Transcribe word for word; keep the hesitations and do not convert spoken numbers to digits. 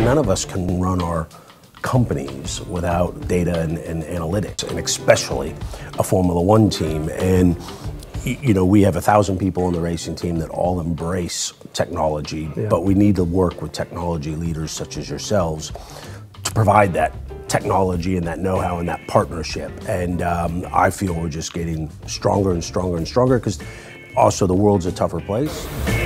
None of us can run our companies without data and, and analytics, and especially a Formula One team. And you know, we have a thousand people on the racing team that all embrace technology, yeah. but we need to work with technology leaders such as yourselves to provide that technology and that know-how and that partnership. And um, I feel we're just getting stronger and stronger and stronger, because also the world's a tougher place.